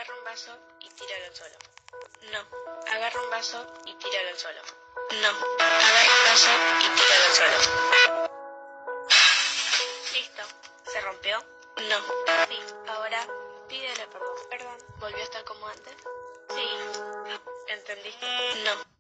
Agarra un vaso y tíralo al suelo. No. Agarra un vaso y tíralo al suelo. No. Agarra un vaso y tíralo al suelo. Listo. ¿Se rompió? No. Sí. Ahora pídele perdón. Perdón. ¿Volvió a estar como antes? Sí. ¿Entendiste? No.